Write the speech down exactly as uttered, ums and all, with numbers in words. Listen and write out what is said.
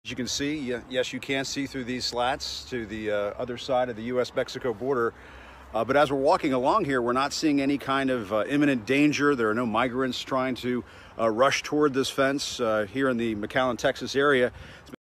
As you can see, yes, you can see through these slats to the uh, other side of the U S Mexico border. Uh, but as we're walking along here, we're not seeing any kind of uh, imminent danger. There are no migrants trying to uh, rush toward this fence uh, here in the McAllen, Texas area.